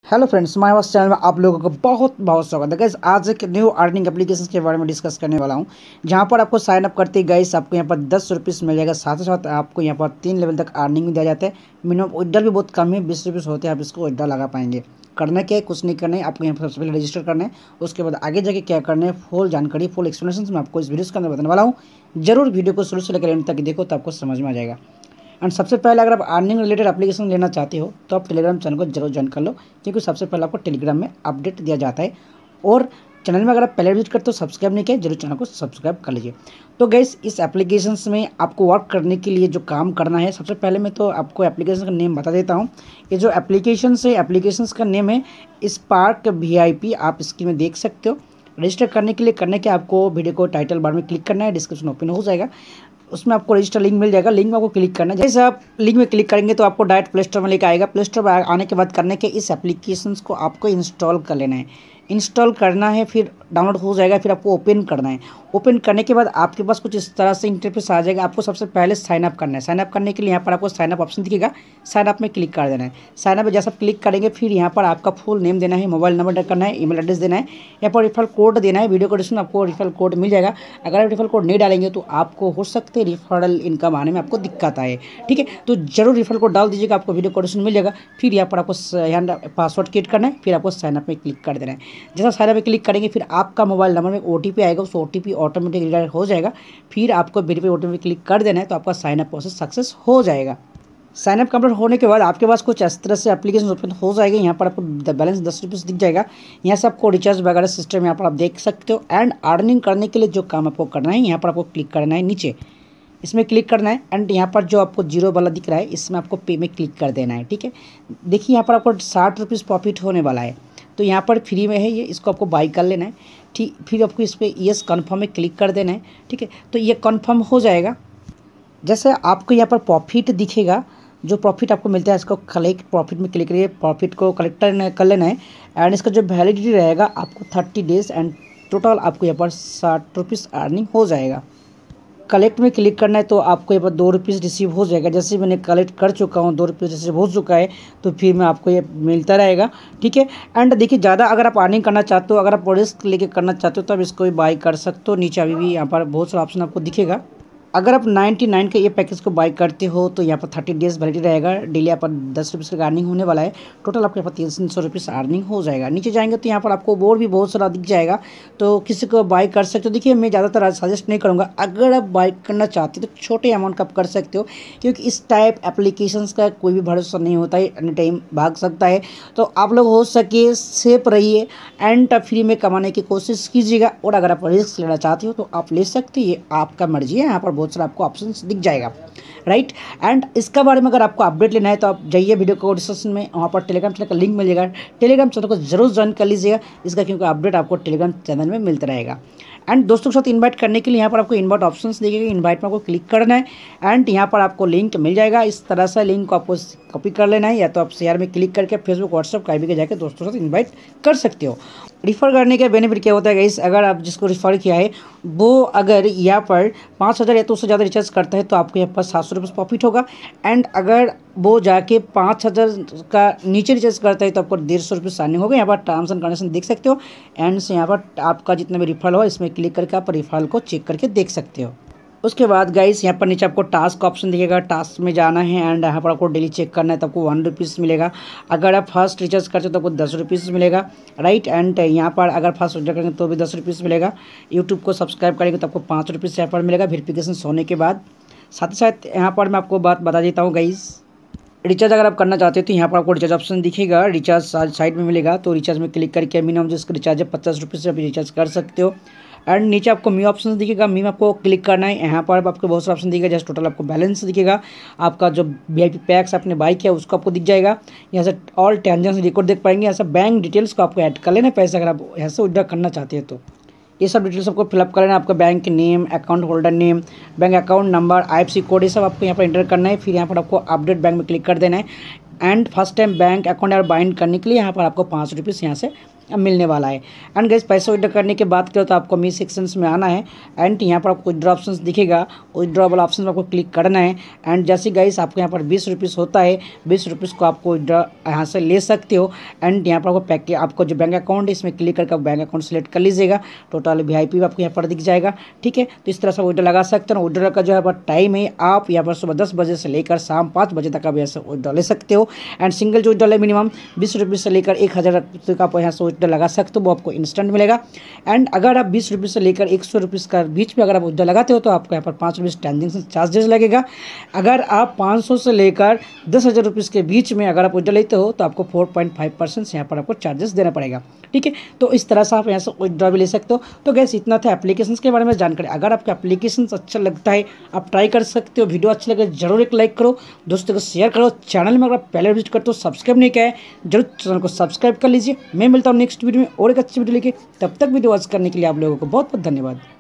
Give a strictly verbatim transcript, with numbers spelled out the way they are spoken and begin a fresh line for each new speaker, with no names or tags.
Hello friends, हमारे पास channel में आप लोगों का बहुत बहुत स्वागत है। गाइस आज एक न्यू अर्निंग एप्लीकेशन के बारे में डिस्कस करने वाला हूं, जहां पर आपको साइन अप करते ही गाइस आपको यहां पर दस रुपीस मिल जाएगा। साथ ही साथ आपको यहां पर तीन लेवल तक अर्निंग भी दिया जाता है। मिनिमम विड्रॉल भी बहुत कम है, बीस रुपीस होते हैं, आप इसको विड्रॉल लगा पाएंगे। करना क्या है, कुछ नहीं करना है, आपको यहाँ पर सबसे पहले रजिस्टर करना है। उसके बाद आगे जाके क्या करना है, फुल जानकारी फुल एक्सप्लेनेशन मैं आपको इस वीडियो के अंदर बताने वाला हूँ। जरूर वीडियो को शुरू से लेकर एंड तक देखो तो आपको समझ में आ जाएगा। एंड सबसे पहले अगर आप अर्निंग रिलेटेड एप्लीकेशन लेना चाहते हो तो आप टेलीग्राम चैनल को जरूर ज्वाइन कर लो, क्योंकि सबसे पहले आपको टेलीग्राम में अपडेट दिया जाता है। और चैनल में अगर आप पहले विजिट करते हो सब्सक्राइब नहीं किया, जरूर चैनल को सब्सक्राइब कर लीजिए। तो गाइस इस एप्लीकेशन में आपको वर्क करने के लिए जो काम करना है, सबसे पहले मैं तो आपको एप्लीकेशन का नेम बता देता हूँ। ये जो एप्लीकेशन है, एप्लीकेशन का नेम है स्पार्क वी आई पी। आप स्क्रीन में देख सकते हो। रजिस्टर करने के लिए करने के आपको वीडियो को टाइटल बार में क्लिक करना है, डिस्क्रिप्शन ओपन हो जाएगा, उसमें आपको रजिस्टर लिंक मिल जाएगा। लिंक में आपको क्लिक करना है। जैसे आप लिंक में क्लिक करेंगे तो आपको डायरेक्ट प्ले स्टोर में लेकर आएगा। प्ले स्टोर में आने के बाद करने के इस एप्लीकेशन को आपको इंस्टॉल कर लेना है। इंस्टॉल करना है, फिर डाउनलोड हो जाएगा, फिर आपको ओपन करना है। ओपन करने के बाद आपके पास कुछ इस तरह से इंटरफेस आ जाएगा। आपको सबसे पहले साइन अप करना है। साइन अप करने के लिए यहाँ पर आपको साइन अप ऑप्शन दिखेगा, साइन अप में क्लिक कर देना है। साइन अप में जैसा क्लिक करेंगे फिर यहाँ पर आपका फुल नेम देना है, मोबाइल नंबर करना है, ईमेल एड्रेस देना है, यहाँ पर रिफर कोड देना है। वीडियो को डिस्क्रिप्शन आपको रिफर कोड मिल जाएगा। अगर आप रिफर कोड नहीं डालेंगे तो आपको हो सकते रिफरल इनकम आने में आपको दिक्कत आए, ठीक है। तो जरूर रिफर कोड डाल दीजिएगा, आपको वीडियो को डिस्क्रिप्शन मिल जाएगा। फिर यहाँ पर आपको यहाँ पासवर्ड क्रिएट करना है, फिर आपको साइन अप में क्लिक कर देना है। जैसा साइन अप में क्लिक करेंगे फिर आपका मोबाइल नंबर में ओ टी पी आएगा, उस O T P automatic redirect हो जाएगा। फिर आपको verify O T P click कर देना है, तो आपका साइन अप प्रोसेस सक्सेस हो जाएगा। साइन अप कंप्लीट होने के बाद आपके पास कुछ इस तरह से एप्लीकेशन ओपन हो जाएगा। यहाँ पर आपको बैलेंस दस रुपये दिख जाएगा। यहाँ से आपको रिचार्ज वगैरह सिस्टम यहाँ पर आप देख सकते हो। एंड अर्निंग करने के लिए जो काम आपको करना है, यहाँ पर आपको क्लिक करना है, नीचे इसमें क्लिक करना है। एंड यहाँ पर जो आपको जीरो वाला दिख रहा है इसमें आपको पे में क्लिक कर देना है, ठीक है। देखिए यहाँ पर आपको साठ रुपीज़ प्रॉफिट होने वाला है, तो यहाँ पर फ्री में है ये, इसको आपको बाई कर लेना है, ठीक। फिर आपको इस पर यस कन्फर्म में क्लिक कर देना है, ठीक है। तो ये कन्फर्म हो जाएगा। जैसे आपको यहाँ पर प्रॉफिट दिखेगा, जो प्रॉफिट आपको मिलता है इसको कलेक्ट प्रॉफिट में क्लिक करिए, प्रॉफिट को कलेक्ट कर लेना है। एंड इसका जो वैलिडिटी रहेगा आपको थर्टी डेज एंड टोटल आपको यहाँ पर साठ रुपीज़ अर्निंग हो जाएगा। कलेक्ट में क्लिक करना है तो आपको यहाँ पर दो रुपीज़ रिसीव हो जाएगा। जैसे मैंने कलेक्ट कर चुका हूँ, दो रुपीज़ रिसीव हो चुका है, तो फिर मैं आपको ये मिलता रहेगा, ठीक है। एंड देखिए ज़्यादा अगर आप अर्निंग करना चाहते हो, अगर आप रिस्क लेके करना चाहते हो तो आप इसको भी बाई कर सकते हो। नीचे अभी भी यहाँ पर बहुत सारा ऑप्शन आपको दिखेगा। अगर आप निन्यानवे के ये पैकेज को बाई करते हो तो यहाँ पर थर्टी डेज वैलिडिटी रहेगा। डेली यहाँ पर दस रुपये का अर्निंग होने वाला है। टोटल आपके यहाँ पर तीन सौ रुपये अर्निंग हो जाएगा। नीचे जाएंगे तो यहाँ पर आपको और भी बहुत सारा दिख जाएगा, तो किसी को बाई कर सकते हो। देखिए मैं ज़्यादातर सजेस्ट नहीं करूँगा। अगर आप बाई करना चाहते हो तो छोटे अमाउंट का आप कर सकते हो, क्योंकि इस टाइप एप्लीकेशंस का कोई भी भरोसा नहीं होता है, एनी टाइम भाग सकता है। तो आप लोग हो सके सेफ रहिए एंड फ्री में कमाने की कोशिश कीजिएगा। और अगर आप रिस्क लेना चाहते हो तो आप ले सकते हो, ये आपका मर्जी है। यहाँ पर बहुत सारा आपको ऑप्शंस दिख जाएगा, राइट। एंड इसका बारे में अगर आपको अपडेट लेना है तो आप जाइए वीडियो को डिस्क्रिप्शन में, वहाँ पर टेलीग्राम चैनल का लिंक मिल जाएगा। टेलीग्राम चैनल को जरूर ज्वाइन कर लीजिएगा इसका, क्योंकि अपडेट आपको टेलीग्राम चैनल में मिलता रहेगा। एंड दोस्तों के साथ इनवाइट करने के लिए यहाँ पर आपको इनवाइट ऑप्शंस दिखेगा, इनवाइट में आपको क्लिक करना है। एंड यहाँ पर आपको लिंक मिल जाएगा। इस तरह से लिंक को आपको कॉपी कर लेना है, या तो आप शेयर में क्लिक करके फेसबुक व्हाट्सएप कहीं भी जाकर दोस्तों के साथ इन्वाइट कर सकते हो। रिफ़र करने का बेनिफिट क्या होता है गाइस, अगर आप जिसको रिफ़र किया है वो अगर यहाँ पर पाँच हज़ार या तो उससे ज़्यादा रिचार्ज करता है तो आपको यहाँ पर सात सौ रुपये प्रॉफिट होगा। एंड अगर वो जाके पाँच हज़ार का नीचे रिचार्ज करता है तो आपको डेढ़ सौ रुपये अर्निंग होगा। यहाँ पर टर्म्स एंड कंडीशन देख सकते हो। एंड से यहाँ पर आपका जितना भी रिफर हो इसमें क्लिक करके आप रिफर को चेक करके देख सकते हो। उसके बाद गाइस यहाँ पर नीचे आपको टास्क ऑप्शन दिखेगा, टास्क में जाना है। एंड यहाँ पर आपको डेली चेक करना है तो आपको वन रुपीज़ मिलेगा। अगर आप फर्स्ट रिचार्ज करते हो तो आपको दस रुपीज़ मिलेगा, राइट। एंड यहाँ पर अगर फर्स्ट रिचार्ज करेंगे तो भी दस रुपीज़ मिलेगा। यूट्यूब को सब्सक्राइब करेंगे तो आपको पाँच रुपीज़ यहाँ पर मिलेगा वेरिफिकेशन होने के बाद। साथ ही साथ यहाँ पर मैं आपको बात बता देता हूँ गाइस, रिचार्ज अगर आप करना चाहते हो तो यहाँ पर आपको रिचार्ज ऑप्शन दिखेगा, रिचार्ज साइड में मिलेगा। तो रिचार्ज में क्लिक करके मिनिमम जिसका रिचार्ज है पचास रुपये से आप रिचार्ज कर सकते हो। एंड नीचे आपको मी ऑप्शन दिखेगा, मी में आपको क्लिक करना है। यहाँ पर आपको बहुत सारा ऑप्शन दिखेगा, जैसे टोटल आपको बैलेंस दिखेगा, आपका जो वी आई पी पैक्स आपने बाई किया उसको आपको दिख जाएगा। यहाँ से ऑल ट्रांजेक्शन रिकॉर्ड देख पाएंगे। यहाँ से बैंक डिटेल्स को आपको ऐड कर लेना है पैसे, अगर आप यहाँ से विड्रॉ करना चाहते हैं तो ये सब डिटेल्स आपको फिलअप कर लेना है। आपका bank name, account holder name, bank account number, I F C code, ये सब आपको यहाँ पर एंटर करना है। फिर यहाँ पर आपको अपडेट बैंक में क्लिक कर देना है। And first time bank account और बाइंड करने के लिए यहाँ पर आपको पाँच रुपीज़ यहाँ से मिलने वाला है। एंड गाइस पैसे विड्रॉ करने की बात करो तो आपको मी सेक्शंस में आना है एंड यहाँ पर आपको विड्रॉ ऑप्शन दिखेगा, विड्रॉ वाला ऑप्शन आपको क्लिक करना है। एंड जैसे गाइस आपको यहाँ पर बीस रुपीज़ होता है, बीस रुपीज़ को आपको विड्रॉ यहाँ से ले सकते हो। एंड यहाँ पर आपको पैक आपको जो बैंक अकाउंट है इसमें क्लिक करके बैंक अकाउंट सेलेक्ट कर लीजिएगा, टोटल वी आई पी आपको यहाँ पर दिख जाएगा। ठीक है, तो इस तरह से विड्रॉ लगा सकते हो। विड्रॉ का जो है टाइम है आप यहाँ पर सुबह दस बजे से लेकर शाम पाँच बजे तक आप यहाँ से विड्रॉ ले सकते हो। एंड सिंगल जो विड्रॉल है मिनिमम बीस रुपये से लेकर एक हज़ार तक आप यहाँ से विड्रॉ लगा सकते हो, वो आपको इंस्टेंट मिलेगा। एंड अगर आप बीस रुपये से लेकर एक सौ रुपीज़ का बीच में अगर आप विड्रॉ लगाते हो तो आपको यहाँ पर पाँच रुपये ट्रांजेक्शन चार्जेस लगेगा। अगर आप पाँच सौ से लेकर दस हज़ार रुपीज़ के बीच में अगर आप विड्रॉ लेते हो तो आपको फोर पॉइंट फाइव परसेंट यहाँ पर आपको चार्जेस देना पड़ेगा। ठीक है, तो इस तरह से आप यहाँ से विड्रॉ भी ले सकते हो। तो गैस इतना था एप्लीकेशन के बारे में जानकारी। अगर आपको एप्लीकेशन अच्छा लगता है आप ट्राई कर सकते हो। वीडियो अच्छा लगे जरूर एक लाइक करो, दोस्तों को शेयर करो। चैनल में अगर पहले विजिट करते हो सब्सक्राइब नहीं किया है जरूर चैनल को सब्सक्राइब कर लीजिए। मैं मिलता हूँ नेक्स्ट वीडियो में और एक अच्छी वीडियो लेके, तब तक वीडियो वॉच करने के लिए आप लोगों को बहुत बहुत धन्यवाद।